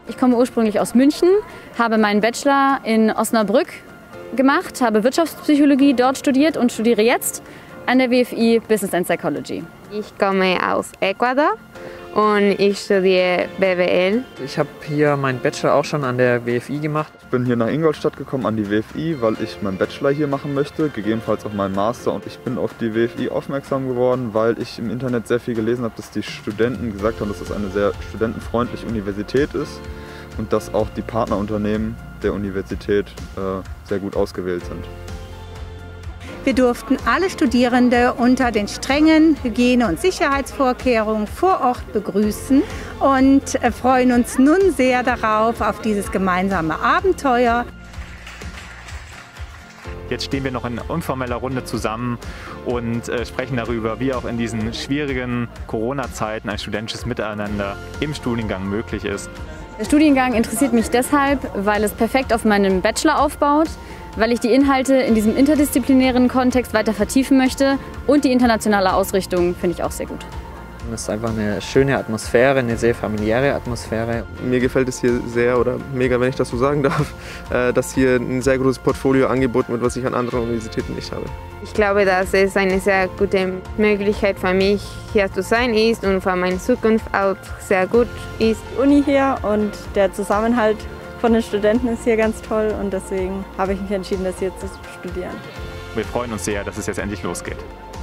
Ich komme ursprünglich aus München, habe meinen Bachelor in Osnabrück gemacht, habe Wirtschaftspsychologie dort studiert und studiere jetzt an der WFI Business and Psychology. Ich komme aus Ecuador und ich studiere BWL. Ich habe hier meinen Bachelor auch schon an der WFI gemacht. Ich bin hier nach Ingolstadt gekommen an die WFI, weil ich meinen Bachelor hier machen möchte, gegebenenfalls auch meinen Master. Und ich bin auf die WFI aufmerksam geworden, weil ich im Internet sehr viel gelesen habe, dass die Studenten gesagt haben, dass das eine sehr studentenfreundliche Universität ist und dass auch die Partnerunternehmen der Universität sehr gut ausgewählt sind. Wir durften alle Studierende unter den strengen Hygiene- und Sicherheitsvorkehrungen vor Ort begrüßen und freuen uns nun sehr darauf, auf dieses gemeinsame Abenteuer. Jetzt stehen wir noch in informeller Runde zusammen und sprechen darüber, wie auch in diesen schwierigen Corona-Zeiten ein studentisches Miteinander im Studiengang möglich ist. Der Studiengang interessiert mich deshalb, weil es perfekt auf meinem Bachelor aufbaut, weil ich die Inhalte in diesem interdisziplinären Kontext weiter vertiefen möchte und die internationale Ausrichtung finde ich auch sehr gut. Es ist einfach eine schöne Atmosphäre, eine sehr familiäre Atmosphäre. Mir gefällt es hier sehr oder mega, wenn ich das so sagen darf, dass hier ein sehr großes Portfolio angeboten wird, was ich an anderen Universitäten nicht habe. Ich glaube, dass es eine sehr gute Möglichkeit für mich, hier zu sein ist und für meine Zukunft auch sehr gut ist. Die Uni hier und der Zusammenhalt von den Studenten ist hier ganz toll und deswegen habe ich mich entschieden, das hier zu studieren. Wir freuen uns sehr, dass es jetzt endlich losgeht.